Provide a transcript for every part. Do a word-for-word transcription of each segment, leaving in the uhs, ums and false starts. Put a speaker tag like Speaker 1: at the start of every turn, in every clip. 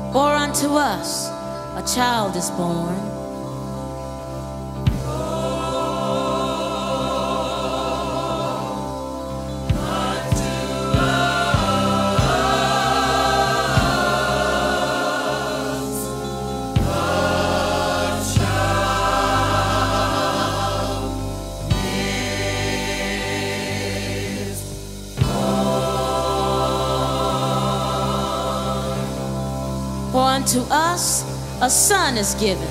Speaker 1: For unto us a child is born, for unto us a son is given.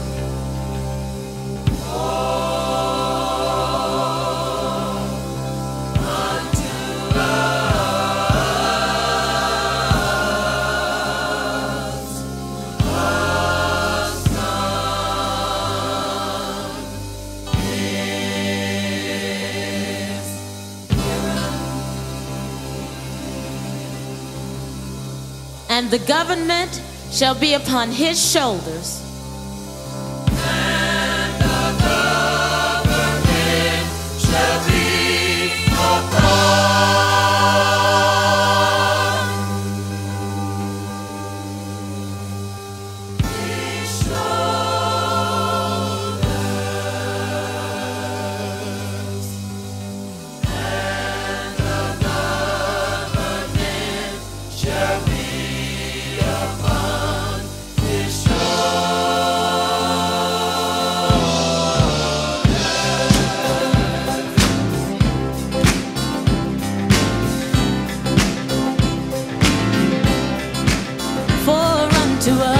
Speaker 1: And the government shall be upon his shoulders.
Speaker 2: And the government shall be upon his shoulders. And the government shall be
Speaker 1: To us,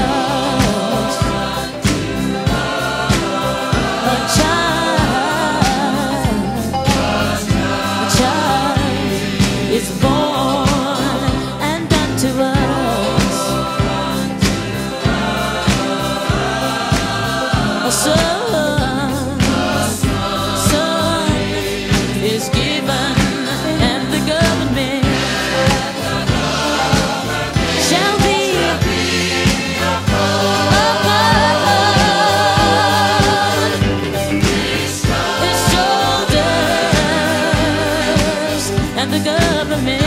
Speaker 1: a child, a child is born, and unto us a son, son is given, and the government shall be and the government